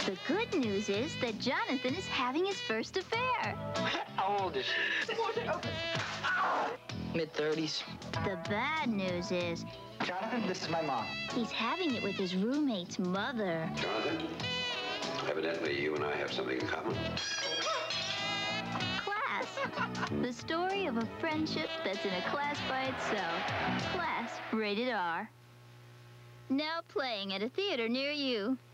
The good news is that Jonathan is having his first affair. How old is she? Mid-30s. The bad news is Jonathan, this is my mom. he's having it with his roommate's mother. Jonathan, evidently you and I have something in common. Class. The story of a friendship that's in a class by itself. Class, rated R. Now playing at a theater near you.